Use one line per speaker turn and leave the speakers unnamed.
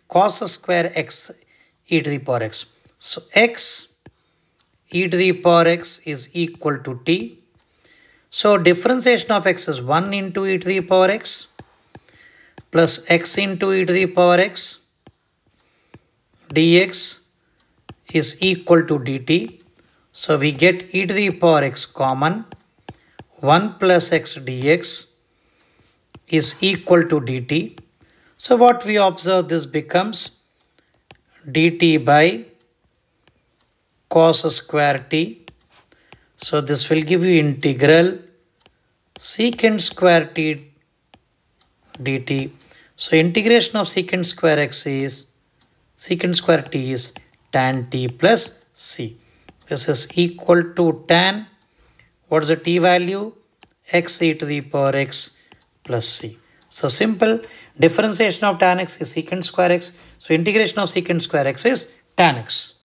cos square x e to the power x. So x e to the power x is equal to t. So differentiation of x is 1 into e to the power x plus x into e to the power x dx is equal to dt. So we get e to the power x common. 1 plus x dx is equal to dt. So what we observe, this becomes dt by cos square t. So this will give you integral secant square t dt. So integration of secant square x is secant square t is tan t plus c. This is equal to tan. What is the t value? X e to the power x plus c. So simple. Differentiation of tan x is secant square x. So integration of secant square x is tan x.